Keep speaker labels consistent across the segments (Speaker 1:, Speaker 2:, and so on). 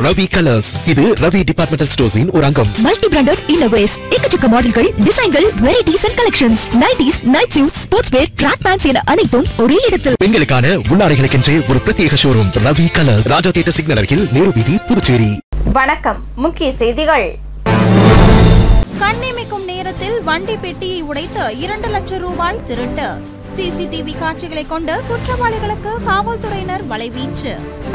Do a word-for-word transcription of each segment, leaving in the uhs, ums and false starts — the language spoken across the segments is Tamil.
Speaker 1: ரவி கலர்ஸ். இது ரவி டிபார்ட்மெண்டல் ஸ்டோர்ஸின் ஒரு அங்கம்.
Speaker 2: மல்டி பிராண்டட் இன்னோவேஸ், எக்கச்சக்க மாடல்கள், டிசைன்கள், varieties and collections, nighties, night suits, sports wear, track pants என அனைத்தும் ஒரே இடத்தில்.
Speaker 1: பெண்களுக்கான உள்ளாடைகளுக்கென்றே ஒரு பிரத்யேக showroom Ravi colours, Raja theatre signal அருகில், நேரு வீதி, புதுச்சேரி.
Speaker 3: வணக்கம். முக்கிய செய்திகள்.
Speaker 4: கண்ணிமைக்கும் நேரத்தில் வண்டி பெட்டியை உடைத்து இரண்டு லட்சம் ரூபாய் திருட்டு. சிசிடிவி காட்சிகளை கொண்டு குற்றவாளிகளுக்கு காவல்துறையினர் வலைவீச்சு.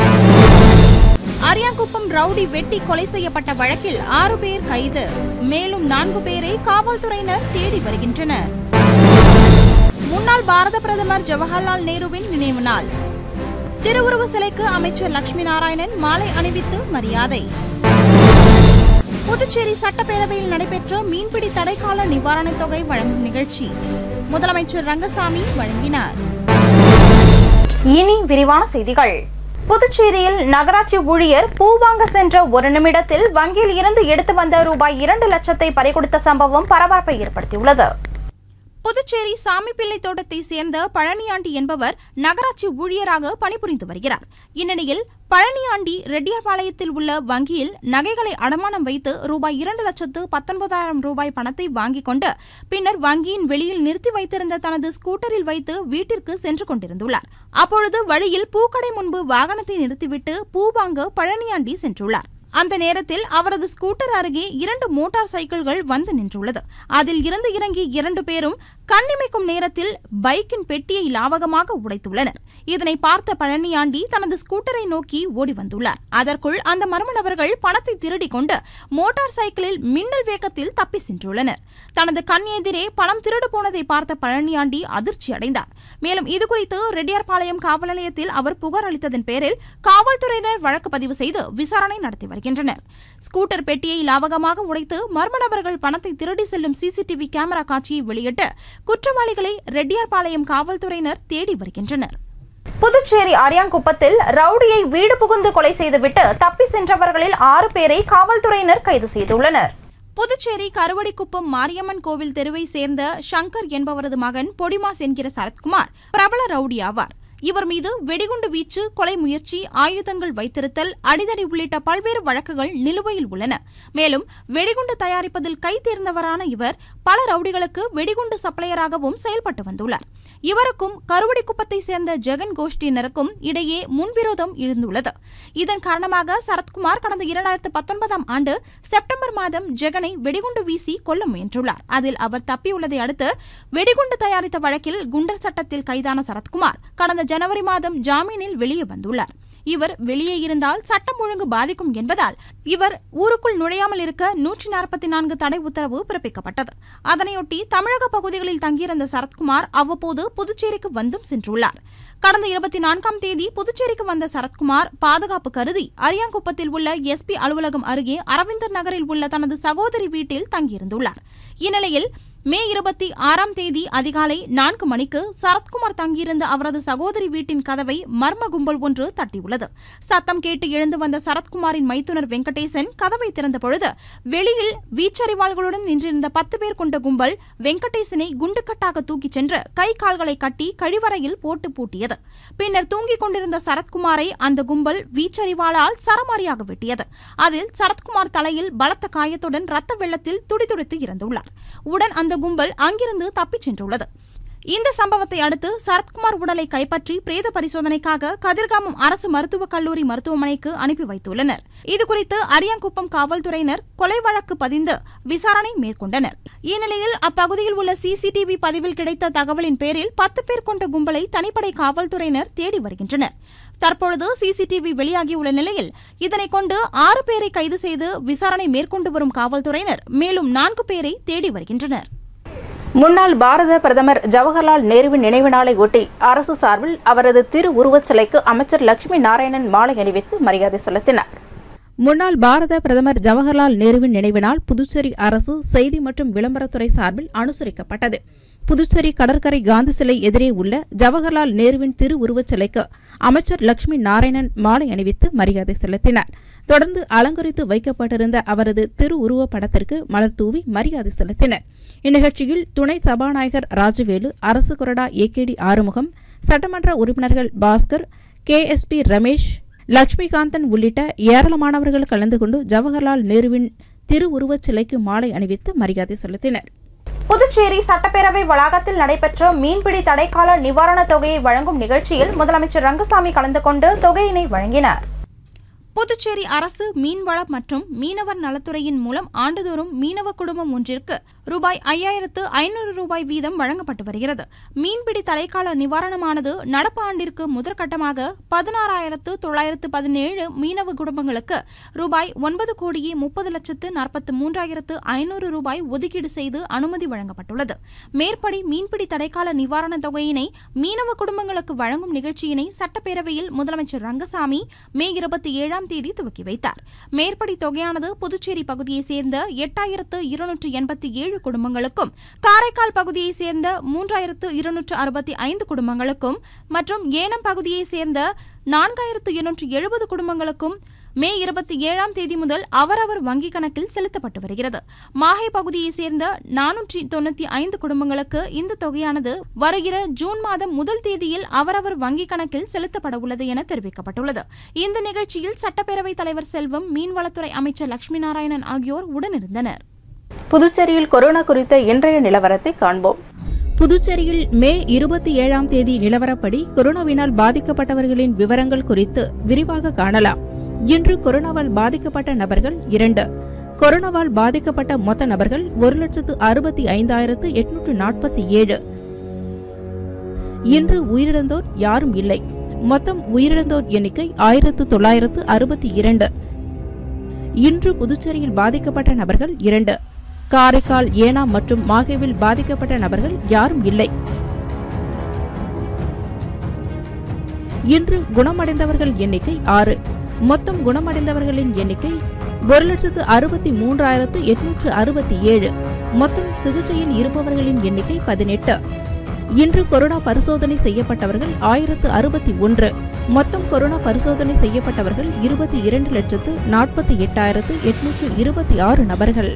Speaker 4: அரியாங்குப்பம் ரவுடி வெட்டி கொலை செய்யப்பட்ட வழக்கில் ஆறு பேர் கைது. மேலும் நான்கு பேரை காவல்துறையினர் தேடி வருகின்றனர். முன்னாள் பாரத பிரதமர் ஜவஹர்லால் நேருவின் நினைவு நாள். திருவுருவ சிலைக்கு அமைச்சர் லட்சுமி நாராயணன் மாலை அணிவித்து மரியாதை. புதுச்சேரி சட்டப்பேரவையில் நடைபெற்ற மீன்பிடி தடைக்கால நிவாரணத் தொகை வழங்கும் நிகழ்ச்சி முதலமைச்சர் ரங்கசாமி வழங்கினார்.
Speaker 3: இனி விரிவான செய்திகள். புதுச்சேரியில் நகராட்சி ஊழியர் பூ வாங்க சென்ற ஒரு நிமிடத்தில் வங்கியில் இருந்து எடுத்து வந்த ரூபாய் இரண்டு லட்சத்தை பறிகொடுத்த சம்பவம் பரபரப்பை ஏற்படுத்தியுள்ளது.
Speaker 4: புதுச்சேரி சாமிப்பிள்ளை தோட்டத்தை சேர்ந்த பழனியாண்டி என்பவர் நகராட்சி ஊழியராக பணிபுரிந்து வருகிறார். இந்நிலையில் பழனியாண்டி ரெட்டியார்பாளையத்தில் உள்ள வங்கியில் நகைகளை அடமானம் வைத்து ரூபாய் இரண்டு லட்சத்து பத்தொன்பதாயிரம் ரூபாய் பணத்தை வாங்கிக் கொண்டு பின்னர் வங்கியின் வெளியில் நிறுத்தி வைத்திருந்த தனது ஸ்கூட்டரில் வைத்து வீட்டிற்கு சென்று கொண்டிருந்துள்ளார். அப்பொழுது வழியில் பூக்கடை முன்பு வாகனத்தை நிறுத்திவிட்டு பூ வாங்க பழனியாண்டி சென்றுள்ளார். அந்த நேரத்தில் அவரது ஸ்கூட்டர் அருகே இரண்டு மோட்டார் சைக்கிள்கள் வந்து நின்றுள்ளது. அதில் இருந்து இறங்கி இரண்டு பேரும் கண்ணிமைக்கும் நேரத்தில் பைக்கின் பெட்டியை லாவகமாக உடைத்துள்ளனர். இதனை பார்த்த பழனியாண்டி தனது ஸ்கூட்டரை நோக்கி ஓடி வந்துள்ளார். அதற்குள் அந்த மர்ம நபர்கள் பணத்தை திருடிக் கொண்டு மோட்டார் சைக்கிளில் மின்னல் வேகத்தில் தப்பி சென்றுள்ளனர். தனது கண் எதிரே பணம் திருடு போனதை பார்த்த பழனியாண்டி அதிர்ச்சி அடைந்தார். மேலும் இதுகுறித்து ரெட்டியார்பாளையம் காவல் நிலையத்தில் அவர் புகார் அளித்ததன் பேரில் காவல்துறையினர் வழக்கு பதிவு செய்து விசாரணை நடத்தி வருகின்றனர். ஸ்கூட்டர் பெட்டியை லாவகமாக உடைத்து மர்ம நபர்கள் பணத்தை திருடி செல்லும் சிசிடிவி கேமரா காட்சியை வெளியிட்டு குற்றவாளிகளை ரெட்டியார்பாளையம் காவல்துறையினர் தேடி வருகின்றனர்.
Speaker 3: புதுச்சேரி அரியாங்குப்பத்தில் ரவுடியை வீடு புகுந்து கொலை செய்துவிட்டு தப்பி சென்றவர்களில் ஆறு பேரை காவல்துறையினர் கைது செய்துள்ளனர்.
Speaker 4: புதுச்சேரி கருவடிக்குப்பம் மாரியம்மன் கோவில் தெருவை சேர்ந்த சங்கர் என்பவரது மகன் பொடிமாஸ் என்கிற சரத்குமார் பிரபல ரவுடி ஆவார். இவர் மீது வெடிகுண்டு வீச்சு, கொலை முயற்சி, ஆயுதங்கள் வைத்திருத்தல், அடிதடி உள்ளிட்ட பல்வேறு வழக்குகள் நிலுவையில் உள்ளன. மேலும் வெடிகுண்டு தயாரிப்பதில் கை தேர்ந்தவரான இவர் பல ரவுடிகளுக்கு வெடிகுண்டு சப்ளையராகவும் செயல்பட்டு வந்துள்ளார். இவருக்கும் கருவடிக்குப்பத்தை சேர்ந்த ஜெகன் கோஷ்டியினருக்கும் இடையே முன்விரோதம் இருந்துள்ளது. இதன் காரணமாக சரத்குமார் கடந்த இரண்டாயிரத்து பத்தொன்பதாம் ஆண்டு செப்டம்பர் மாதம் ஜெகனை வெடிகுண்டு வீசி கொல்ல முயன்றுள்ளார். அதில் அவர் தப்பியுள்ளதை அடுத்து வெடிகுண்டு தயாரித்த வழக்கில் குண்டர் சட்டத்தில் கைதான சரத்குமார் கடந்த ஜனவரி மாதம் ஜாமீனில் வெளியே வந்துள்ளார். இவர் வெளியே இருந்தால் சட்டம் ஒழுங்கு பாதிக்கும் என்பதால் இவர் ஊருக்குள் நுழையாமல் இருக்க நூற்றி நாற்பத்தி நான்கு தடை உத்தரவு பிறப்பிக்கப்பட்டது. அதனையொட்டி தமிழக பகுதிகளில் தங்கியிருந்த சரத்குமார் அவ்வப்போது புதுச்சேரிக்கு வந்தும் சென்றுள்ளார். கடந்த இருபத்தி நான்காம் தேதி புதுச்சேரிக்கு வந்த சரத்குமார் பாதுகாப்பு கருதி அரியாங்குப்பத்தில் உள்ள எஸ்பி அலுவலகம் அருகே அரவிந்தர் நகரில் உள்ள தனது சகோதரி வீட்டில் தங்கியிருந்துள்ளார். இந்நிலையில் மே இருபத்தி ஆறாம் தேதி அதிகாலை நான்கு மணிக்கு சரத்குமார் தங்கியிருந்த அவரது சகோதரி வீட்டின் கதவை மர்ம கும்பல் ஒன்று தட்டியுள்ளது. சத்தம் கேட்டு எழுந்து வந்த சரத்குமாரின் மைத்துனர் வெங்கடேசன் கதவை திறந்த பொழுது வெளியில் வீச்சறிவாள்களுடன் நின்றிருந்த பத்து பேர் கொண்ட கும்பல் வெங்கடேசனை குண்டுக்கட்டாக தூக்கிச் சென்று கை கால்களை கட்டி கழிவறையில் போட்டு பூட்டியது. பின்னர் தூங்கிக் கொண்டிருந்த சரத்குமாரை அந்த கும்பல் வீச்சறிவாளால் சரமாரியாக வெட்டியது. அதில் சரத்குமார் தலையில் பலத்த காயத்துடன் ரத்த வெள்ளத்தில் துடிதுடித்து இறந்துள்ளார். உடன் அந்த கும்பல் அங்கிருந்து தப்பிச் சென்றுள்ளது. இந்த சம்பவத்தை அடுத்து சரத்குமார் உடலை கைப்பற்றி பிரேத பரிசோதனைக்காக கதிர்காமம் அரசு மருத்துவக் கல்லூரி மருத்துவமனைக்கு அனுப்பி வைத்துள்ளனர். இதுகுறித்து அரியாங்குப்பம் காவல்துறையினர் கொலை வழக்கு பதிந்து விசாரணை மேற்கொண்டனர். இந்நிலையில் அப்பகுதியில் உள்ள சிசிடிவி பதிவில் கிடைத்த தகவலின் பேரில் பத்து பேர் கொண்ட கும்பலை தனிப்படை காவல்துறையினர் தேடி வருகின்றனர். தற்பொழுது சிசிடிவி வெளியாகியுள்ள நிலையில் இதனை கொண்டு ஆறு பேரை கைது செய்து விசாரணை மேற்கொண்டு வரும் காவல்துறையினர் மேலும் நான்கு பேரை தேடி வருகின்றனர்.
Speaker 3: முன்னாள் பாரத பிரதமர் ஜவஹர்லால் நேருவின் நினைவு நாளை ஒட்டி அரசு சார்பில் அவரது திரு உருவச் சிலைக்கு அமைச்சர் லட்சுமி நாராயணன் மாலை அணிவித்து மரியாதை செலுத்தினார்.
Speaker 5: முன்னாள் பாரத பிரதமர் ஜவஹர்லால் நேருவின் நினைவு நாள் புதுச்சேரி அரசு செய்தி மற்றும் விளம்பரத்துறை சார்பில் அனுசரிக்கப்பட்டது. புதுச்சேரி கடற்கரை காந்தி சிலை எதிரே உள்ள ஜவஹர்லால் நேருவின் திரு உருவச் சிலைக்கு அமைச்சர் லட்சுமி நாராயணன் மாலை அணிவித்து மரியாதை செலுத்தினார். தொடர்ந்து அலங்கரித்து வைக்கப்பட்டிருந்த அவரது திரு உருவ படத்திற்கு மலர் தூவி மரியாதை செலுத்தினர். இந்நிகழ்ச்சியில் துணை சபாநாயகர் ராஜவேலு, அரசு கொறடா ஏ கே டி ஆறுமுகம், சட்டமன்ற உறுப்பினர்கள் Baskar, K S P Ramesh, Lakshmikanthan உள்ளிட்ட ஏராளமானவர்கள் கலந்து கொண்டு ஜவஹர்லால் நேருவின் திருவுருவச் சிலைக்கு மாலை அணிவித்து மரியாதை செலுத்தினர்.
Speaker 3: புதுச்சேரி சட்டப்பேரவை வளாகத்தில் நடைபெற்ற மீன்பிடி தடைக்கால நிவாரணத் தொகையை வழங்கும் நிகழ்ச்சியில் முதலமைச்சர் ரங்கசாமி கலந்து கொண்டு தொகையினை வழங்கினார்.
Speaker 4: புதுச்சேரி அரசு மீன்வளம் மற்றும் மீனவர் நலத்துறையின் மூலம் ஆண்டுதோறும் மீனவ குடும்பம் ஒன்றிற்கு ரூபாய் ஐயாயிரத்து ஐநூறு ரூபாய் வீதம் வழங்கப்பட்டு வருகிறது. மீன்பிடி தடைக்கால நிவாரணமானது நடப்பு ஆண்டிற்கு முதற்கட்டமாக பதினாறாயிரத்து தொள்ளாயிரத்து பதினேழு மீனவ குடும்பங்களுக்கு ரூபாய் ஒன்பது கோடியே முப்பது லட்சத்து நாற்பத்தி மூன்றாயிரத்து ஐநூறு ரூபாய் ஒதுக்கீடு செய்து அனுமதி வழங்கப்பட்டுள்ளது. மேற்படி மீன்பிடி தடைக்கால நிவாரணத் தொகையினை மீனவ குடும்பங்களுக்கு வழங்கும் நிகழ்ச்சியினை சட்டப்பேரவையில் முதலமைச்சர் ரங்கசாமி மே இருபத்தி ஏழாம் தேதி துவக்கி வைத்தார். மேற்படி தொகையானது புதுச்சேரி பகுதியைச் சேர்ந்த எட்டாயிரத்து இருநூற்று எண்பத்தி ஏழு குடும்பங்களுக்கும், காரைக்கால் பகுதியைச் சேர்ந்த மூன்றாயிரத்து இருநூற்று அறுபத்தி ஐந்து குடும்பங்களுக்கும் மற்றும் ஏனம் பகுதியைச் சேர்ந்த நான்காயிரத்து இருநூற்று எழுபது குடும்பங்களுக்கும் மே இருபத்தி ஏழாம் தேதி முதல் அவரவர் வங்கிக் கணக்கில் செலுத்தப்பட்டு வருகிறது. மாஹே பகுதியைச் சேர்ந்த நானூற்றி தொண்ணூத்தி ஐந்து குடும்பங்களுக்கு இந்த தொகையானது வருகிற ஜூன் மாதம் முதல் தேதியில் அவரவர் வங்கிக் கணக்கில் செலுத்தப்பட உள்ளது என தெரிவிக்கப்பட்டுள்ளது. இந்த நிகழ்ச்சியில் சட்டப்பேரவைத் தலைவர் செல்வம், மீன்வளத்துறை அமைச்சர் லட்சுமி நாராயணன் ஆகியோர் உடனிருந்தனர்.
Speaker 6: புதுச்சேரியில் கொரோனா குறித்த இன்றைய நிலவரத்தை காண்போம்.
Speaker 5: புதுச்சேரியில் மே இருபத்தி ஏழாம் தேதி நிலவரப்படி கொரோனாவினால் பாதிக்கப்பட்டவர்களின் விவரங்கள் குறித்து விரிவாக காணலாம். இன்று கொரோனாவால் பாதிக்கப்பட்ட நபர்கள் இரண்டு. கொரோனாவால் பாதிக்கப்பட்ட மொத்த நபர்கள் ஒரு லட்சத்து அறுபத்தி ஐந்தாயிரத்து எட்நூற்று நாற்பத்தி ஏழு. இன்று உயிரிழந்தோர் யாரும் இல்லை. மொத்தம் உயிரிழந்தோர் எண்ணிக்கை ஆயிரத்து தொள்ளாயிரத்து அறுபத்தி இரண்டு. இன்று புதுச்சேரியில் பாதிக்கப்பட்ட நபர்கள் இரண்டு. காரைக்கால், ஏனாம் மற்றும் மாஹேவில் பாதிக்கப்பட்ட நபர்கள் யாரும் இல்லை. இன்று குணமடைந்தவர்கள் எண்ணிக்கை ஆறு. மொத்தம் குணமடைந்தவர்களின் எண்ணிக்கை ஒரு லட்சத்து அறுபத்தி மூன்றாயிரத்து எட்நூற்று அறுபத்தி ஏழு. மொத்தம் சிகிச்சையில் இருப்பவர்களின் எண்ணிக்கை பதினெட்டு. இன்று கொரோனா பரிசோதனை செய்யப்பட்டவர்கள் ஆயிரத்து அறுபத்தி ஒன்று. மொத்தம் கொரோனா பரிசோதனை செய்யப்பட்டவர்கள் இருபத்தி இரண்டு லட்சத்து நாற்பத்தி எட்டாயிரத்து எட்நூற்று இருபத்தி ஆறு நபர்கள்.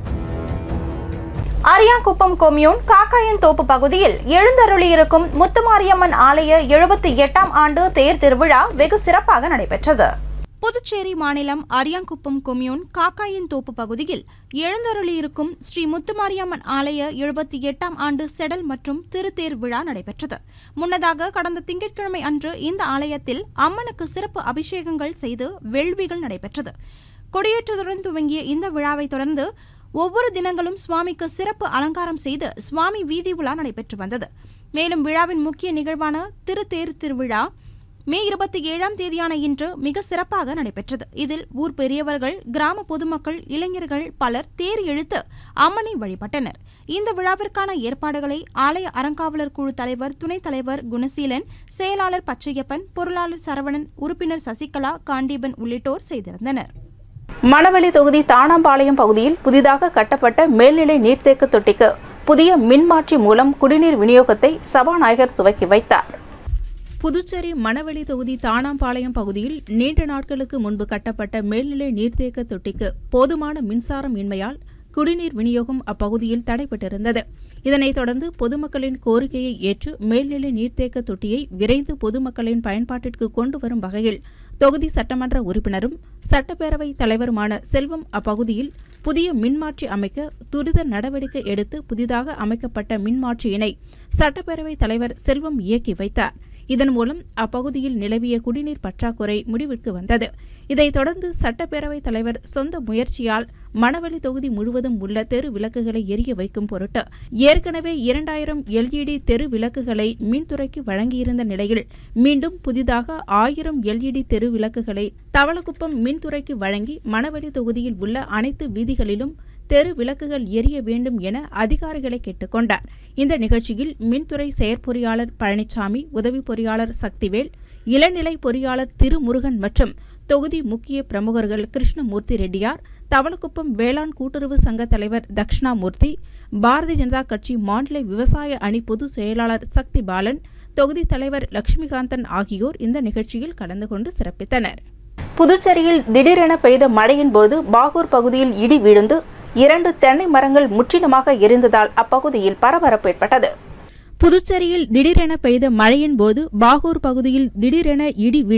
Speaker 3: அரியாங்குப்பம் கொம்யூன் காக்காயன் தோப்பு பகுதியில் எழுந்தருளியிருக்கும் முத்துமாரியம்மன் ஆலய எழுபத்தி எட்டாம் ஆண்டு தேர் திருவிழா வெகு சிறப்பாக நடைபெற்றது.
Speaker 4: புதுச்சேரி மாநிலம் அரியாங்குப்பம் கொம்யூன் காக்காயின் தோப்பு பகுதியில் எழுந்தருளியிருக்கும் ஸ்ரீ முத்துமாரியம்மன் ஆலய எழுபத்தி எட்டாம் ஆண்டு செடல் மற்றும் திருத்தேர் விழா நடைபெற்றது. முன்னதாக கடந்த திங்கட்கிழமை அன்று இந்த ஆலயத்தில் அம்மனுக்கு சிறப்பு அபிஷேகங்கள் செய்து வேள்விகள் நடைபெற்றது. கொடியேற்றத்துடன் துவங்கிய இந்த விழாவை தொடர்ந்து ஒவ்வொரு தினங்களும் சுவாமிக்கு சிறப்பு அலங்காரம் செய்து சுவாமி வீதி உலா நடைபெற்று வந்தது. மேலும் விழாவின் முக்கிய நிகழ்வான திருத்தேர் திருவிழா மே இருபத்தி ஏழாம் தேதியான இன்று மிக சிறப்பாக நடைபெற்றது. இதில் ஊர் பெரியவர்கள், கிராம பொதுமக்கள், இளைஞர்கள் பலர் தேர் இழுத்து அம்மனை வழிபட்டனர். இந்த விழாவிற்கான ஏற்பாடுகளை ஆலய அறங்காவலர் குழு தலைவர், துணைத் தலைவர் குணசீலன், செயலாளர் பச்சையப்பன், பொருளாளர் சரவணன், உறுப்பினர் சசிகலா, காண்டீபன் உள்ளிட்டோர் செய்திருந்தனர்.
Speaker 6: மணவெளி தொகுதி தானாம்பாளையம் பகுதியில் புதிதாக கட்டப்பட்ட மேல்நிலை நீர்த்தேக்க தொட்டிக்கு புதிய மின்மாற்றி மூலம் குடிநீர் விநியோகத்தை சபாநாயகர் துவக்கி வைத்தார்.
Speaker 5: புதுச்சேரி மணவெளி தொகுதி தானாம்பாளையம் பகுதியில் நீண்ட நாட்களுக்கு முன்பு கட்டப்பட்ட மேல்நிலை நீர்த்தேக்க தொட்டிக்கு போதுமான மின்சாரம் இன்மையால் குடிநீர் விநியோகம் அப்பகுதியில் தடைபட்டிருந்தது. இதனைத் தொடர்ந்து பொதுமக்களின் கோரிக்கையை ஏற்று மேல்நிலை நீர்த்தேக்க தொட்டியை விரைந்து பொதுமக்களின் பயன்பாட்டிற்கு கொண்டு வரும் வகையில் தொகுதி சட்டமன்ற உறுப்பினரும் சட்டப்பேரவை தலைவருமான செல்வம் அப்பகுதியில் புதிய மின்மாற்றி அமைக்க துரித நடவடிக்கை எடுத்து புதிதாக அமைக்கப்பட்ட மின்மாற்றியினை சட்டப்பேரவை தலைவர் செல்வம் இயக்கி வைத்தார். இதன் மூலம் அப்பகுதியில் நிலவிய குடிநீர் பற்றாக்குறை முடிவிற்கு வந்தது. இதைத் தொடர்ந்து சட்டப்பேரவைத் தலைவர் சொந்த முயற்சியால் மணவெளி தொகுதி முழுவதும் உள்ள தெரு விளக்குகளை எரிய வைக்கும் பொருட்டு ஏற்கனவே இரண்டாயிரம் எல்இடி தெரு விளக்குகளை மின்துறைக்கு வழங்கியிருந்த நிலையில் மீண்டும் புதிதாக ஆயிரம் எல்இடி தெரு விளக்குகளை தவளக்குப்பம் மின்துறைக்கு வழங்கி மணவெளி தொகுதியில் உள்ள அனைத்து வீதிகளிலும் தெரு விளக்குகள் எரிய வேண்டும் என அதிகாரிகளை கேட்டுக்கொண்டார். இந்த நிகழ்ச்சியில் மின்துறை செயற்பொறியாளர் பழனிசாமி, உதவி பொறியாளர் சக்திவேல், இளநிலை பொறியாளர் திருமுருகன் மற்றும் தொகுதி முக்கிய பிரமுகர்கள் கிருஷ்ணமூர்த்தி ரெட்டியார், தவளக்குப்பம் வேளாண் கூட்டுறவு சங்க தலைவர் தக்ஷணாமூர்த்தி, பாரதிய ஜனதா கட்சி மாநில விவசாய அணி பொதுச் செயலாளர் சக்தி பாலன், தொகுதி தலைவர் லட்சுமிகாந்தன் ஆகியோர் இந்த நிகழ்ச்சியில் கலந்து கொண்டு சிறப்பித்தனர்.
Speaker 6: புதுச்சேரியில் திடீரென பெய்த மழையின் போது பாகூர் பகுதியில் இடி விழுந்து இரண்டு தென்னை மரங்கள் முற்றிலுமாக எரிந்ததால் அப்பகுதியில் பரபரப்பு ஏற்பட்டது.
Speaker 5: புதுச்சேரியில் திடீரென பெய்த மழையின் போது பாகூர் பகுதியில் திடீரென இடி விழுந்து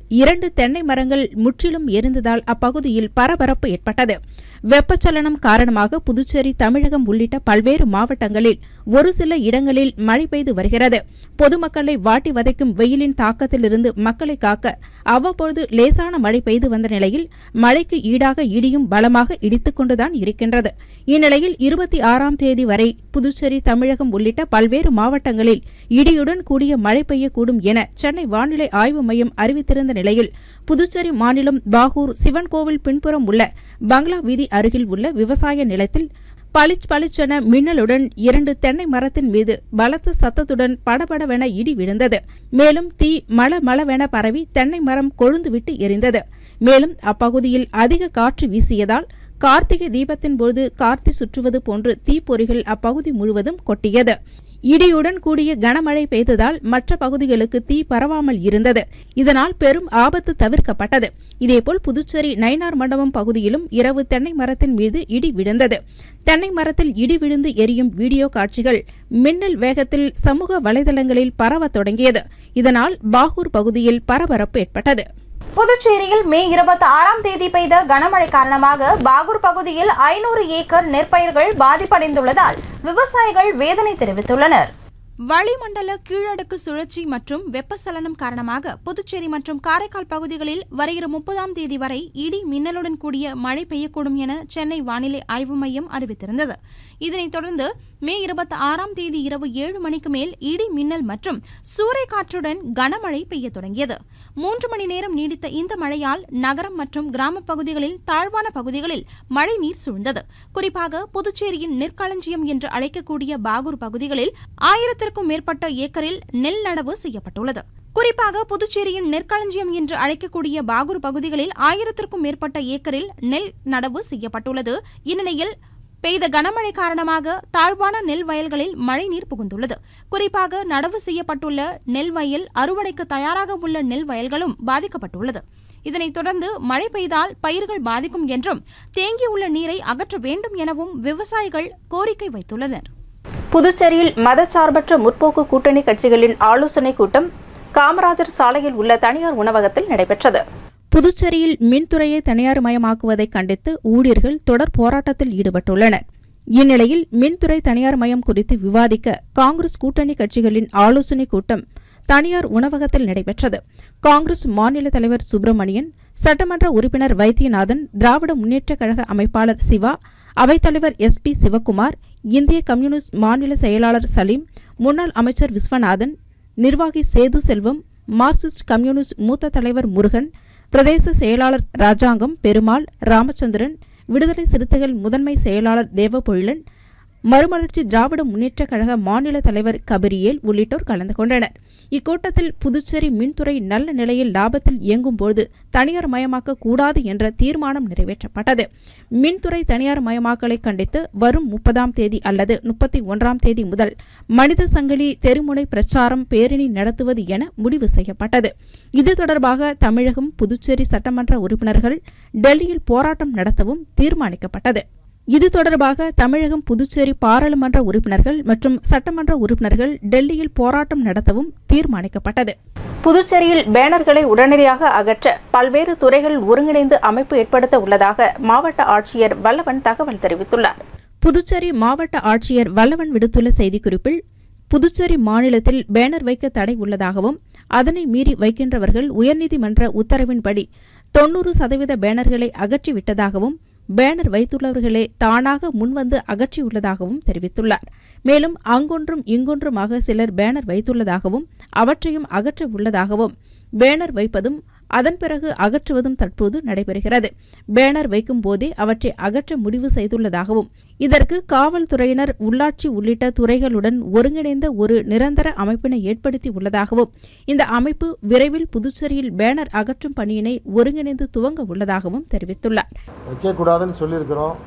Speaker 5: இரண்டு தென்னை மரங்கள் முற்றிலும் எரிந்ததால் அப்பகுதியில் பரபரப்பு ஏற்பட்டது. வெப்பச்சலனம் காரணமாக புதுச்சேரி, தமிழகம் உள்ளிட்ட பல்வேறு மாவட்டங்களில் ஒரு சில இடங்களில் மழை பெய்து வருகிறது. பொதுமக்களை வாட்டி வதைக்கும் வெயிலின் தாக்கத்திலிருந்து மக்களை காக்க அவ்வப்போது லேசான மழை பெய்து வந்த நிலையில் மழைக்கு ஈடாக இடியும் பலமாக இடித்துக் கொண்டுதான் இருக்கின்றது. இந்நிலையில் இருபத்தி ஆறாம் தேதி வரை புதுச்சேரி, தமிழகம் உள்ளிட்ட பல்வேறு மாவட்டங்களில் இடியுடன் கூடிய மழை பெய்யக்கூடும் என சென்னை வானிலை ஆய்வு மையம் அறிவித்திருந்த நிலையில் புதுச்சேரி மாநிலம் பாகூர் சிவன் கோவில் பின்புறம் உள்ள பங்களா வீதி அருகில் உள்ள விவசாய நிலத்தில் பளிச் பளிச்சென மின்னலுடன் இரண்டு தென்னை மரத்தின் மீது பலத்த சத்தத்துடன் படபடவென இடி விழுந்தது. மேலும் தீ மள மளவென பரவி தென்னை மரம் கொழுந்துவிட்டு எரிந்தது. மேலும் அப்பகுதியில் அதிக காற்று வீசியதால் கார்த்திகை தீபத்தின் போது கார்த்தி சுற்றுவது போன்று தீப்பொறிகள் அப்பகுதி முழுவதும் கொட்டியது. இடியுடன் கூடிய கனமழை பெய்ததால் மற்ற பகுதிகளுக்கு தீ பரவாமல் இருந்தது. இதனால் பெரும் ஆபத்து தவிர்க்கப்பட்டது. இதேபோல் புதுச்சேரி நயினார் மண்டபம் பகுதியிலும் இரவு தென்னை மரத்தின் மீது இடி விழுந்தது. தென்னை மரத்தில் இடி விழுந்து எரியும் வீடியோ காட்சிகள் மின்னல் வேகத்தில் சமூக வலைதளங்களில் பரவத் தொடங்கியது. இதனால் பாகூர் பகுதியில் பரபரப்பு ஏற்பட்டது.
Speaker 3: புதுச்சேரியில் மே இருபத்தி ஆறாம் தேதி பெய்த கனமழை காரணமாக பாகூர் பகுதியில் ஐநூறு ஏக்கர் நெற்பயிர்கள் பாதிப்படைந்துள்ளதால் விவசாயிகள் வேதனை தெரிவித்துள்ளனர்.
Speaker 4: வளிமண்டல கீழடுக்கு சுழற்சி மற்றும் வெப்பச்சலனம் காரணமாக புதுச்சேரி மற்றும் காரைக்கால் பகுதிகளில் வருகிற முப்பதாம் தேதி வரை இடி மின்னலுடன் கூடிய மழை பெய்யக்கூடும் என சென்னை வானிலை ஆய்வு மையம் அறிவித்திருந்தது. இதனைத் தொடர்ந்து மே இருபத்தி ஆறாம் தேதி இரவு ஏழு மணிக்கு மேல் இடி மின்னல் மற்றும் சூறைக்காற்றுடன் கனமழை பெய்ய தொடங்கியது. மூன்று மணி நேரம் நீடித்த இந்த மழையால் நகரம் மற்றும் கிராம பகுதிகளில் தாழ்வான பகுதிகளில் மழை நீர் சூழ்ந்தது. குறிப்பாக புதுச்சேரியின் நெற்களஞ்சியம் என்று அழைக்கக்கூடிய பாகூர் பகுதிகளில் ஆயிரத்திற்கும் மேற்பட்ட ஏக்கரில் நெல் நடவு செய்யப்பட்டுள்ளது. குறிப்பாக புதுச்சேரியின் நெற்களஞ்சியம் என்று அழைக்கக்கூடிய பாகூர் பகுதிகளில் ஆயிரத்திற்கும் மேற்பட்ட ஏக்கரில் நெல் நடவு செய்யப்பட்டுள்ளது. இந்நிலையில் பெய்த கனமழை காரணமாக தாழ்வான நெல் வயல்களில் மழைநீர் புகுந்துள்ளது. குறிப்பாக நடவு செய்யப்பட்டுள்ள நெல் வயல், அறுவடைக்கு தயாராக உள்ள நெல் வயல்களும் பாதிக்கப்பட்டுள்ளது. இதனைத் தொடர்ந்து மழை பெய்தால் பயிர்கள் பாதிக்கும் என்றும் தேங்கியுள்ள நீரை அகற்ற வேண்டும் எனவும் விவசாயிகள் கோரிக்கை வைத்துள்ளனர்.
Speaker 6: புதுச்சேரியில் மதச்சார்பற்ற முற்போக்கு கூட்டணி கட்சிகளின் ஆலோசனை கூட்டம் காமராஜர் சாலையில் உள்ள தனியார் உணவகத்தில் நடைபெற்றது.
Speaker 5: புதுச்சேரியில் மின்துறையை தனியார்மயமாக்குவதை கண்டித்து ஊழியர்கள் தொடர் போராட்டத்தில் ஈடுபட்டுள்ளனர். இந்நிலையில் மின்துறை தனியார் மயம் குறித்து விவாதிக்க காங்கிரஸ் கூட்டணி கட்சிகளின் ஆலோசனைக் கூட்டம் தனியார் உணவகத்தில் நடைபெற்றது. காங்கிரஸ் மாநில தலைவர் சுப்பிரமணியன், சட்டமன்ற உறுப்பினர் வைத்தியநாதன், திராவிட முன்னேற்றக் கழக அமைப்பாளர் சிவா, அவைத்தலைவர் எஸ் பி சிவக்குமார், இந்திய கம்யூனிஸ்ட் மாநில செயலாளர் சலீம், முன்னாள் அமைச்சர் விஸ்வநாதன், நிர்வாகி சேது செல்வம், மார்க்சிஸ்ட் கம்யூனிஸ்ட் மூத்த தலைவர் முருகன், பிரதேச செயலாளர் ராஜாங்கம், பெருமாள், ராமச்சந்திரன், விடுதலை சிறுத்தைகள் முதன்மை செயலாளர் தேவபொழிலன், மறுமலர்ச்சி திராவிட முன்னேற்றக் கழக மாநில தலைவர் கபிரியேல் உள்ளிட்டோர் கலந்து கொண்டனர். இக்கூட்டத்தில் புதுச்சேரி மின்துறை நல்ல நிலையில் லாபத்தில் இயங்கும்போது தனியார் மயமாக்க கூடாது என்ற தீர்மானம் நிறைவேற்றப்பட்டது. மின்துறை தனியார் மயமாக்கலை கண்டித்து வரும் முப்பதாம் தேதி அல்லது முப்பத்தி ஒன்றாம் தேதி முதல் மனித சங்கிலி தெருமுனை பிரச்சாரம் பேரணி நடத்துவது என முடிவு செய்யப்பட்டது. இது தொடர்பாக தமிழகம், புதுச்சேரி சட்டமன்ற உறுப்பினர்கள் டெல்லியில் போராட்டம் நடத்தவும் தீர்மானிக்கப்பட்டது. இது தொடர்பாக தமிழகம், புதுச்சேரி பாராளுமன்ற உறுப்பினர்கள் மற்றும் சட்டமன்ற உறுப்பினர்கள் டெல்லியில் போராட்டம் நடத்தவும் தீர்மானிக்கப்பட்டது.
Speaker 6: புதுச்சேரியில் பேனர்களை உடனடியாக அகற்ற பல்வேறு துறைகள் ஒருங்கிணைந்து அமைப்பு ஏற்படுத்த உள்ளதாக மாவட்ட ஆட்சியர் வல்லவன் தகவல் தெரிவித்துள்ளார்.
Speaker 5: புதுச்சேரி மாவட்ட ஆட்சியர் வல்லவன் விடுத்துள்ள செய்திக்குறிப்பில், புதுச்சேரி மாநிலத்தில் பேனர் வைக்க தடை உள்ளதாகவும் அதனை மீறி வைக்கின்றவர்கள் உயர்நீதிமன்ற உத்தரவின்படி தொன்னூறு சதவீத பேனர்களை அகற்றிவிட்டதாகவும் பேனர் வைத்துள்ளவர்களே தானாக முன்வந்து அகற்றியுள்ளதாகவும் தெரிவித்துள்ளார். மேலும் அங்கொன்றும் இங்கொன்றுமாக சிலர் பேனர் வைத்துள்ளதாகவும் அவற்றையும் அகற்ற உள்ளதாகவும், பேனர் வைப்பதும் அதன் பிறகு அகற்றுவதும் தற்போது நடைபெறுகிறது. பேனர் வைக்கும் போதே அவற்றை அகற்ற முடிவு செய்துள்ளதாகவும், இதற்கு காவல்துறையினர், உள்ளாட்சி உள்ளிட்ட துறைகளுடன் ஒருங்கிணைந்த ஒரு நிரந்தர அமைப்பினை ஏற்படுத்தி உள்ளதாகவும், இந்த அமைப்பு விரைவில் புதுச்சேரியில் பேனர் அகற்றும் பணியினை ஒருங்கிணைந்து துவங்க உள்ளதாகவும் தெரிவித்துள்ளார்.
Speaker 7: வைக்கக்கூடாதுன்னு சொல்லியிருக்கிறோம்.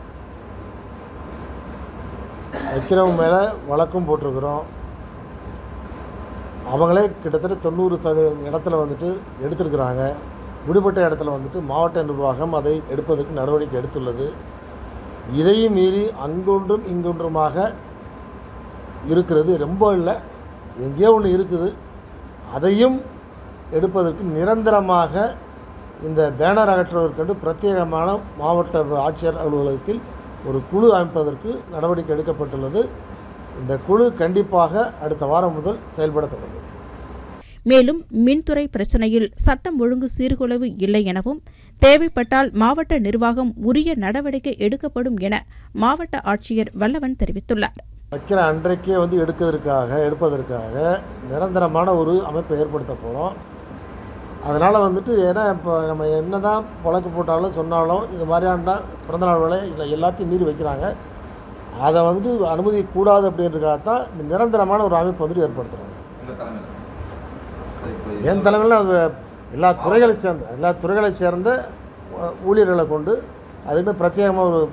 Speaker 7: வைக்கிறவங்க மேலே வழக்கும் போட்டிருக்கிறோம். அவங்களே கிட்டத்தட்ட தொண்ணூறு சதவீதம் இடத்துல வந்துட்டு எடுத்திருக்கிறாங்க. விடுபட்ட இடத்துல வந்துட்டு மாவட்ட நிர்வாகம் அதை எடுப்பதற்கு நடவடிக்கை எடுத்துள்ளது. இதையும் மீறி அங்கொன்றும் இங்கொன்றுமாக இருக்கிறது ரொம்ப இல்லை, எங்கேயோ ஒன்று இருக்குது. அதையும் எடுப்பதற்கு நிரந்தரமாக இந்த பேனர் அகற்றுவதற்கென்று பிரத்யேகமான மாவட்ட ஆட்சியர் அலுவலகத்தில் ஒரு குழு அமைப்பதற்கு நடவடிக்கை எடுக்கப்பட்டுள்ளது. இந்த குழு கண்டிப்பாக அடுத்த வாரம் முதல் செயல்பட தொடங்கும்.
Speaker 5: மேலும் மின்துறை பிரச்சினையில் சட்டம் ஒழுங்கு சீர்குலைவு இல்லை எனவும் தேவைப்பட்டால் மாவட்ட நிர்வாகம் உரிய நடவடிக்கை எடுக்கப்படும் என மாவட்ட ஆட்சியர் வல்லவன் தெரிவித்துள்ளார்.
Speaker 7: வைக்கிற அன்றைக்கே வந்து எடுக்கிறதுக்காக எடுப்பதற்காக நிரந்தரமான ஒரு அமைப்பை ஏற்படுத்த போகிறோம். அதனால் வந்துட்டு ஏன்னா இப்போ நம்ம என்ன தான் வழக்கு போட்டாலும் சொன்னாலும் இது மாதிரியான பிறந்தநாள் வேலை இல்லை எல்லாத்தையும் மீறி வைக்கிறாங்க. அதை வந்துட்டு அனுமதி கூடாது அப்படின்றதுக்காக தான் இந்த நிரந்தரமான ஒரு அமைப்பு வந்துட்டு ஏற்படுத்துகிறாங்க. என் தலைமையில் அது எல்லா துறைகளை சேர்ந்த எல்லா துறைகளை சேர்ந்த ஊழியர்களை கொண்டு அதுக்கு பிரத்யேகமாக ஒரு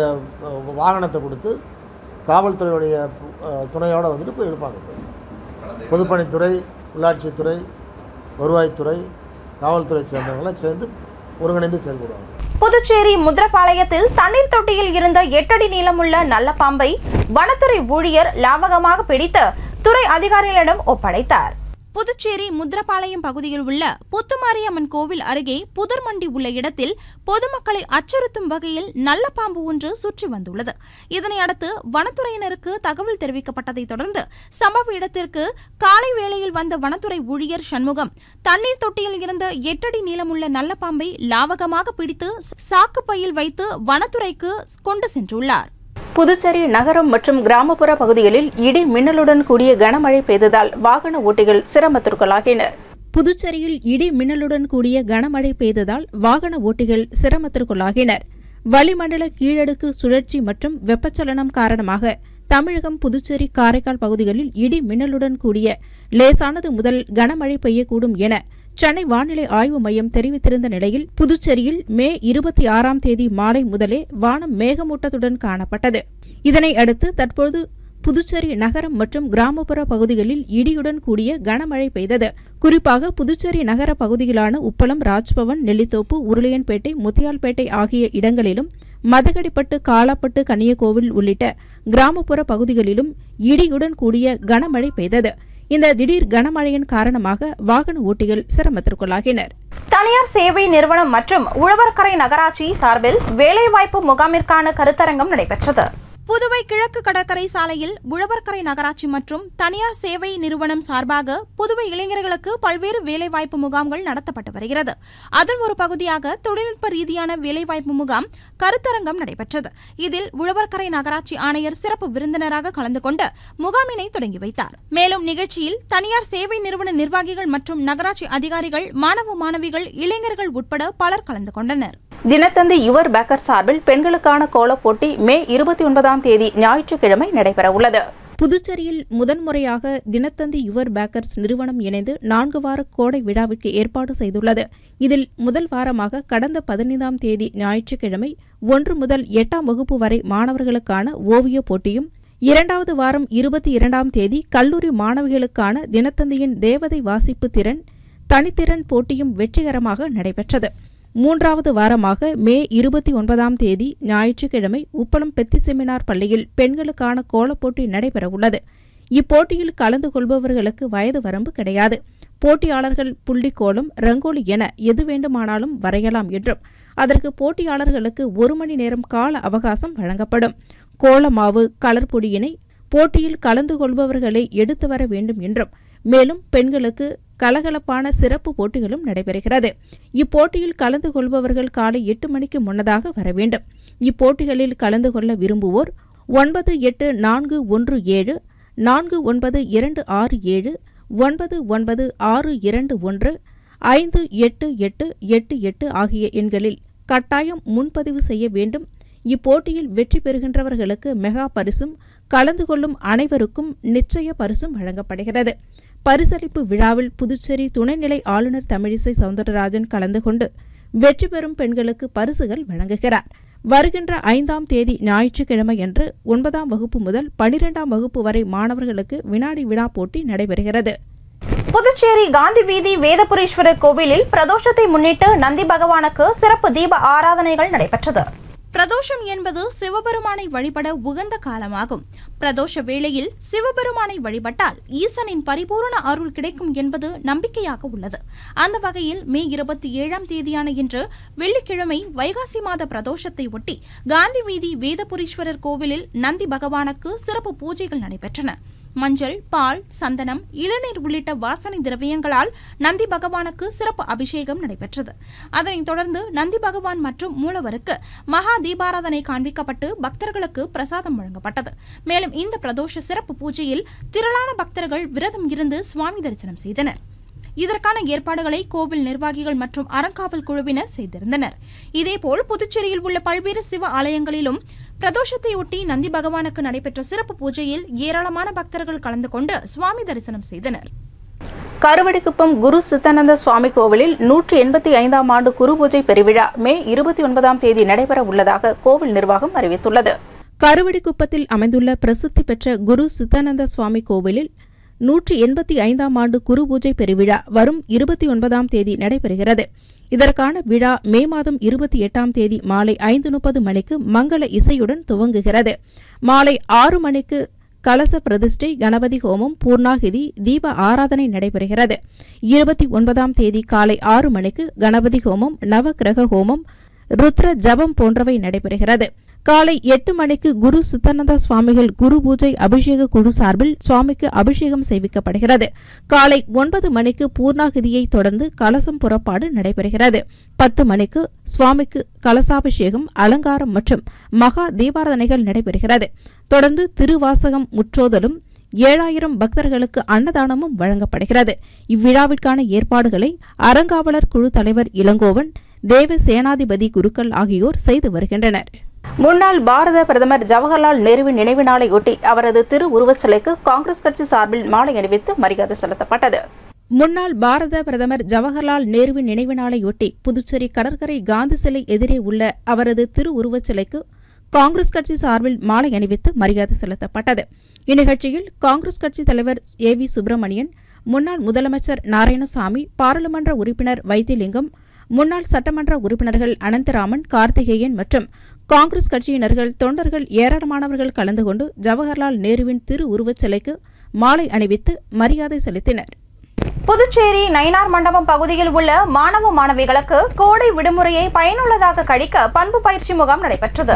Speaker 7: வாகனத்தை கொடுத்து காவல்துறையுடைய துணையோடு வந்துட்டு போய் எடுப்பாங்க. பொதுப்பணித்துறை, உள்ளாட்சித்துறை, வருவாய்த்துறை, காவல்துறை சேர்ந்தவங்களாம் சேர்ந்து ஒருங்கிணைந்து செயல்படுவாங்க.
Speaker 3: புதுச்சேரி முத்திரப்பாளையத்தில் தண்ணீர் தொட்டியில் இருந்த எட்டடி நீளமுள்ள நல்ல பாம்பை வனத்துறை ஊழியர் லாபகமாக பிடித்து துறை அதிகாரிகளிடம் ஒப்படைத்தார்.
Speaker 4: புதுச்சேரி முத்திரப்பாளையம் பகுதியில் உள்ள புத்துமாரியம்மன் கோவில் அருகே புதர்மண்டி உள்ள இடத்தில் பொதுமக்களை அச்சுறுத்தும் வகையில் நல்ல பாம்பு ஒன்று சுற்றி வந்துள்ளது. இதனையடுத்து வனத்துறையினருக்கு தகவல் தெரிவிக்கப்பட்டதை தொடர்ந்து சம்பவ இடத்திற்கு காலை வேளையில் வந்த வனத்துறை ஊழியர் சண்முகம் தண்ணீர் தொட்டியில் இருந்த எட்டடி நீளமுள்ள நல்ல பாம்பை லாவகமாக பிடித்து சாக்குப்பையில் வைத்து வனத்துறைக்கு கொண்டு சென்றுள்ளார்.
Speaker 6: புதுச்சேரி நகரம் மற்றும் கிராமப்புற பகுதிகளில் இடி மின்னலுடன் கூடிய கனமழை பெய்ததால் வாகன ஓட்டிகள் சிரமத்திற்குள்ளாகினர்.
Speaker 5: புதுச்சேரியில் இடி மின்னலுடன் கூடிய கனமழை பெய்ததால் வாகன ஓட்டிகள் சிரமத்திற்குள்ளாகினர். வளிமண்டல கீழடுக்கு சுழற்சி மற்றும் வெப்பச்சலனம் காரணமாக தமிழகம், புதுச்சேரி, காரைக்கால் பகுதிகளில் இடி மின்னலுடன் கூடிய லேசானது முதல் கனமழை பெய்யக்கூடும் என சென்னை வானிலை ஆய்வு மையம் தெரிவித்திருந்த நிலையில் புதுச்சேரியில் மே இருபத்தி ஆறாம் தேதி மாலை முதலே வானம் மேகமூட்டத்துடன் காணப்பட்டது. இதனை அடுத்து தற்போது புதுச்சேரி நகரம் மற்றும் கிராமப்புற பகுதிகளில் இடியுடன் கூடிய கனமழை பெய்தது. குறிப்பாக புதுச்சேரி நகர பகுதிகளான உப்பளம், ராஜ்பவன், நெல்லித்தோப்பு, உருளையன்பேட்டை, முத்தியால்பேட்டை ஆகிய இடங்களிலும் மதகடிப்பட்டு, காலாப்பட்டு, கன்னியகோவில் உள்ளிட்ட கிராமப்புற பகுதிகளிலும் இடியுடன் கூடிய கனமழை பெய்தது. இந்த திடீர் கனமழையின் காரணமாக வாகன ஓட்டிகள் சிரமத்திற்குள்ளாகினர்.
Speaker 3: தனியார் சேவை நிறுவனம் மற்றும் உழவர்கரை நகராட்சி சார்பில் வேலைவாய்ப்பு முகாமிற்கான கருத்தரங்கம் நடைபெற்றது.
Speaker 4: புதுவை கிழக்கு கடற்கரை சாலையில் உழவர்கரை நகராட்சி மற்றும் தனியார் சேவை நிறுவனம் சார்பாக புதுவை இளைஞர்களுக்கு பல்வேறு வேலைவாய்ப்பு முகாம்கள் நடத்தப்பட்டு வருகிறது. அதன் ஒரு பகுதியாக தொழில்நுட்ப ரீதியான வேலைவாய்ப்பு முகாம் கருத்தரங்கம் நடைபெற்றது. இதில் உழவர்கரை நகராட்சி ஆணையர் சிறப்பு விருந்தினராக கலந்து கொண்டு முகாமினை தொடங்கி வைத்தார். மேலும் நிகழ்ச்சியில் தனியார் சேவை நிறுவன நிர்வாகிகள் மற்றும் நகராட்சி அதிகாரிகள், மாணவ மாணவிகள், இளைஞர்கள் உட்பட பலர் கலந்து கொண்டனர்.
Speaker 6: தினத்தந்தி யுவர் பேக்கர் சார்பில் பெண்களுக்கான கோலப் போட்டி மே இருபத்தி ஒன்பதாம் தேதி ஞாயிற்றுக்கிழமை நடைபெறவுள்ளது.
Speaker 5: புதுச்சேரியில் முதன்முறையாக தினத்தந்தி யுவர் பேக்கர்ஸ் நிறுவனம் இணைந்து நான்கு வார கோடை விழாவிற்கு ஏற்பாடு செய்துள்ளது. இதில் முதல் வாரமாக கடந்த பதினைந்தாம் தேதி ஞாயிற்றுக்கிழமை ஒன்று முதல் எட்டாம் வகுப்பு வரை மாணவர்களுக்கான ஓவிய போட்டியும், இரண்டாவது வாரம் இருபத்தி இரண்டாம் தேதி கல்லூரி மாணவிகளுக்கான தினத்தந்தியின் தேவதை வாசிப்பு திறன் தனித்திறன் போட்டியும் வெற்றிகரமாக நடைபெற்றது. மூன்றாவது வாரமாக மே இருபத்தி ஒன்பதாம் தேதி ஞாயிற்றுக்கிழமை உப்பளம் பெத்தி செமினார் பள்ளியில் பெண்களுக்கான கோலப்போட்டி நடைபெறவுள்ளது. இப்போட்டியில் கலந்து கொள்பவர்களுக்கு வயது வரம்பு கிடையாது. போட்டியாளர்கள் புள்ளிக்கோலம், ரங்கோலி என எது வேண்டுமானாலும் வரையலாம் என்றும் அதற்கு போட்டியாளர்களுக்கு ஒரு மணி நேரம் கால அவகாசம் வழங்கப்படும். கோலமாவு, கலர் பொடியினை போட்டியில் கலந்து கொள்பவர்களை எடுத்து வர வேண்டும் என்றும், மேலும் பெண்களுக்கு கலகலப்பான சிறப்பு போட்டிகளும் நடைபெறுகிறது. இப்போட்டியில் கலந்து கொள்பவர்கள் காலை எட்டு மணிக்கு முன்னதாக வர வேண்டும். இப்போட்டிகளில் கலந்து கொள்ள விரும்புவோர் ஒன்பது எட்டு நான்கு ஒன்று ஏழு நான்கு ஒன்பது இரண்டு ஆறு ஏழு ஒன்பது ஒன்பது ஆறு இரண்டு ஒன்று ஐந்து எட்டு எட்டு எட்டு எட்டு ஆகிய எண்களில் கட்டாயம் முன்பதிவு செய்ய வேண்டும். இப்போட்டியில் வெற்றி பெறுகின்றவர்களுக்கு மெகா பரிசும், கலந்து கொள்ளும் அனைவருக்கும் நிச்சய பரிசும் வழங்கப்படுகிறது. பரிசளிப்பு விழாவில் புதுச்சேரி துணைநிலை ஆளுநர் தமிழிசை சவுந்தரராஜன் கலந்து கொண்டு வெற்றி பெறும் பெண்களுக்கு பரிசுகள் வழங்குகிறார். வருகின்ற ஐந்தாம் தேதி ஞாயிற்றுக்கிழமையன்று ஒன்பதாம் வகுப்பு முதல் பனிரெண்டாம் வகுப்பு வரை மாணவர்களுக்கு வினாடி வினா போட்டி நடைபெறுகிறது.
Speaker 3: புதுச்சேரி காந்தி வீதி வேதபுரீஸ்வரர் கோவிலில் பிரதோஷத்தை முன்னிட்டு நந்தி பகவானுக்கு சிறப்பு தீப ஆராதனைகள் நடைபெற்றது.
Speaker 4: பிரதோஷம் என்பது சிவபெருமானை வழிபட உகந்த காலமாகும். பிரதோஷ வேளையில் சிவபெருமானை வழிபட்டால் ஈசனின் பரிபூரண அருள் கிடைக்கும் என்பது நம்பிக்கையாக உள்ளது. அந்த வகையில் மே இருபத்தி ஏழாம் தேதியான இன்று வெள்ளிக்கிழமை வைகாசி மாத பிரதோஷத்தை ஒட்டி காந்தி வீதி வேதபுரீஸ்வரர் கோவிலில் நந்தி பகவானுக்கு சிறப்பு பூஜைகள் நடைபெற்றன. மஞ்சள், பால், சந்தனம், இளநீர் உள்ளிட்ட வாசனை திரவியங்களால் நந்தி பகவானுக்கு சிறப்பு அபிஷேகம் நடைபெற்றது. அதனைத் தொடர்ந்து நந்தி பகவான் மற்றும் மூலவருக்கு மகா தீபாராதனை காண்பிக்கப்பட்டு பக்தர்களுக்கு பிரசாதம் வழங்கப்பட்டது. மேலும் இந்த பிரதோஷ சிறப்பு பூஜையில் திரளான பக்தர்கள் விரதம் இருந்து சுவாமி தரிசனம் செய்தனர். இதற்கான ஏற்பாடுகளை கோவில் நிர்வாகிகள் மற்றும் அறங்காவல் குழுவினர் செய்திருந்தனர். இதேபோல் புதுச்சேரியில் உள்ள பல்வேறு சிவ ஆலயங்களிலும் பிரதோஷத்தையொட்டி நந்தி பகவானுக்கு நடைபெற்ற சிறப்பு பூஜையில் ஏராளமான பக்தர்கள் கலந்து கொண்டு சுவாமி தரிசனம் செய்தனர்.
Speaker 6: கருவடிக்குப்பம் குரு சித்தானந்த சுவாமி கோவிலில் நூற்றி எண்பத்தி ஐந்தாம் ஆண்டு குரு பூஜை பெருவிழா மே இருபத்தி ஒன்பதாம் தேதி நடைபெற உள்ளதாக கோவில் நிர்வாகம் அறிவித்துள்ளது.
Speaker 5: கருவடிக்குப்பத்தில் அமைந்துள்ள பிரசித்தி பெற்ற குரு சித்தானந்த சுவாமி கோவிலில் நூற்றி எண்பத்தி ஐந்தாம் ஆண்டு குரு பூஜை பெருவிழா வரும் இருபத்தி ஒன்பதாம் தேதி நடைபெறுகிறது. இதற்கான விழா மே மாதம் இருபத்தி எட்டாம் தேதி மாலை ஐந்து முப்பது மணிக்கு மங்கள இசையுடன் துவங்குகிறது. மாலை ஆறு மணிக்கு கலச பிரதிஷ்டை, கணபதி ஹோமம், பூர்ணாகிதி, தீப ஆராதனை நடைபெறுகிறது. இருபத்தி ஒன்பதாம் தேதி காலை ஆறு மணிக்கு கணபதி ஹோமம், நவக்கிரக ஹோமம், ருத்ர ஜபம் போன்றவை நடைபெறுகிறது. காலை எட்டு மணிக்கு குரு சித்தானந்த சுவாமிகள் குரு பூஜை அபிஷேக குழு சார்பில் சுவாமிக்கு அபிஷேகம் செய்விக்கப்படுகிறது. காலை ஒன்பது மணிக்கு பூர்ணாகிதியை தொடர்ந்து கலசம் புறப்பாடு நடைபெறுகிறது. பத்து மணிக்கு சுவாமிக்கு கலசாபிஷேகம், அலங்காரம் மற்றும் மகா தீபாராதனைகள் நடைபெறுகிறது. தொடர்ந்து திருவாசகம் முற்றோதலும், ஏழாயிரம் பக்தர்களுக்கு அன்னதானமும் வழங்கப்படுகிறது. இவ்விழாவிற்கான ஏற்பாடுகளை அறங்காவலர் குழு தலைவர் இளங்கோவன், தேவ சேனாதிபதி குருக்கள் ஆகியோர் செய்து வருகின்றனர்.
Speaker 6: முன்னாள் பாரத பிரதமர் ஜவஹர்லால் நேருவின் நினைவு நாளையொட்டி அவரது திரு உருவச் சிலைக்கு காங்கிரஸ் கட்சி சார்பில் மாலை அணிவித்து மரியாதை செலுத்தப்பட்டது.
Speaker 5: முன்னாள் பாரத பிரதமர் ஜவஹர்லால் நேருவின் நினைவு நாளையொட்டி புதுச்சேரி கடற்கரை காந்தி சிலை எதிரே உள்ள அவரது திரு உருவச் சிலைக்கு காங்கிரஸ் கட்சி சார்பில் மாலை அணிவித்து மரியாதை செலுத்தப்பட்டது. இந்நிகழ்ச்சியில் காங்கிரஸ் கட்சி தலைவர் ஏ வி சுப்பிரமணியன், முன்னாள் முதலமைச்சர் நாராயணசாமி, பாராளுமன்ற உறுப்பினர் வைத்திலிங்கம், முன்னாள் சட்டமன்ற உறுப்பினர்கள் அனந்தராமன், கார்த்திகேயன் மற்றும் காங்கிரஸ் கட்சியினர்கள், தொண்டர்கள் ஏராளமானவர்கள் கலந்து கொண்டு ஜவஹர்லால் நேருவின் திரு உருவச் சிலைக்கு மாலை அணிவித்து மரியாதை செலுத்தினர்.
Speaker 3: புதுச்சேரி நயினார் மண்டபம் பகுதியில் உள்ள மாணவ மாணவிகளுக்கு கோடை விடுமுறையை பயனுள்ளதாக கழிக்க பண்பு பயிற்சி முகாம் நடைபெற்றது.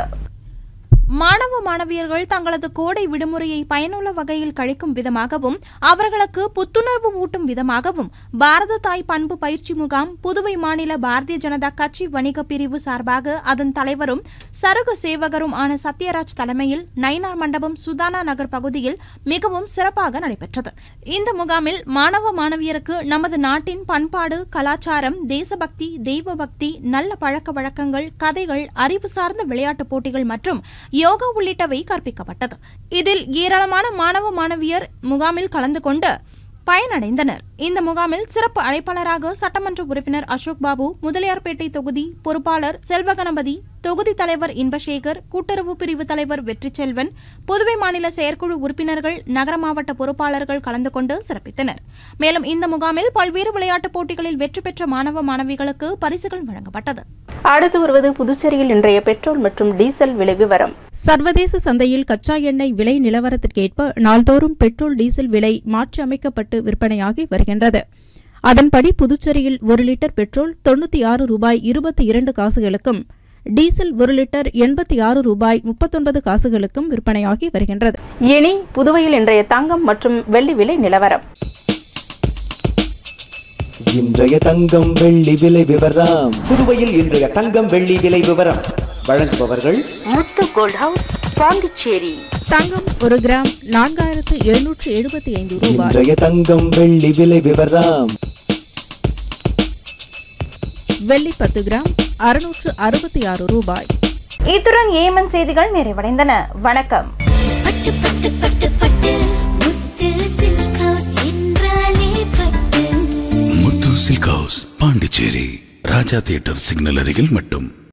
Speaker 4: மாணவ மாணவியர்கள் தங்களது கோடை விடுமுறையை பயனுள்ள வகையில் கழிக்கும் விதமாகவும் அவர்களுக்கு புத்துணர்வு ஊட்டும் விதமாகவும் பாரத தாய் பண்பு பயிற்சி முகாம் புதுவை மாநில பாரதிய ஜனதா கட்சி வணிக பிரிவு சார்பாக அதன் தலைவரும் சரகு சேவகரும் ஆன சத்யராஜ் தலைமையில் நயினார் மண்டபம் சுதானா நகர் பகுதியில் மிகவும் சிறப்பாக நடைபெற்றது. இந்த முகாமில் மாணவ மாணவியருக்கு நமது நாட்டின் பண்பாடு, கலாச்சாரம், தேசபக்தி, தெய்வ பக்தி, நல்ல பழக்க வழக்கங்கள், கதைகள், அறிவு சார்ந்த விளையாட்டுப் போட்டிகள் மற்றும் யோகா உள்ளிட்டவை கற்பிக்கப்பட்டது. இதில் ஏராளமான மாணவ மாணவியர் முகாமில் கலந்து கொண்டு பயனடைந்தனர். இந்த முகாமில் சிறப்பு அழைப்பாளராக சட்டமன்ற உறுப்பினர் அசோக் பாபு, முதலியார்பேட்டை தொகுதி பொறுப்பாளர் செல்வகணபதி, தொகுதி தலைவர் இன்பசேகர், கூட்டுறவு பிரிவு தலைவர் வெற்றிச்செல்வன், புதுவை மாநில செயற்குழு உறுப்பினர்கள், நகர மாவட்ட பொறுப்பாளர்கள் கலந்து கொண்டு சிறப்பித்தனர். மேலும் இந்த முகாமில் பல்வேறு விளையாட்டுப் போட்டிகளில் வெற்றி பெற்ற மாணவ மாணவிகளுக்கு பரிசுகள் வழங்கப்பட்டது.
Speaker 6: அடுத்து வருவது புதுச்சேரியில் இன்றைய பெட்ரோல் மற்றும் டீசல் விலை விவரம்.
Speaker 5: சர்வதேச சந்தையில் கச்சா எண்ணெய் விலை நிலவரத்திற்கேற்ப நாள்தோறும் பெட்ரோல், டீசல் விலை மாற்றியமைக்கப்பட்டு விற்பனையாகி வருகின்றது. அதன்படி புதுச்சேரியில் ஒரு லிட்டர் பெட்ரோல் தொன்னூத்தி ஆறு ரூபாய் இருபத்தி இரண்டு காசுகளுக்கும், டீசல் ஒரு லிட்டர் எண்பத்தி ஆறு ரூபாய் முப்பத்தொன்பது காசுகளுக்கும் விற்பனையாகி வருகின்றது.
Speaker 6: இனி புதுவையில் இன்றைய தங்கம் மற்றும் வெள்ளி விலை நிலவரம்.
Speaker 8: இன்றைய தங்கம் வெள்ளி விலை விவரம். புதுவையில் இன்றைய தங்கம் வெள்ளி விலை விவரம் வழங்குபவர்கள்
Speaker 6: முத்து கோல்ட் ஹவுஸ், பாண்டிச்சேரி.
Speaker 5: தங்கம் ஒரு கிராம் நான்காயிரத்து எழுநூற்று எழுபத்தி ஐந்து ரூபாய்.
Speaker 8: இன்றைய தங்கம் வெள்ளி விலை விவரம்.
Speaker 5: வெள்ளி பத்து கிராம் அறுநூற்று அறுபத்தி ஆறு ரூபாய்.
Speaker 3: இத்துடன் ஏஎம்என் செய்திகள் நிறைவடைந்தன. வணக்கம்.
Speaker 9: Muthu silk house, Pondicherry, Raja theatre signal அருகில் மட்டும்.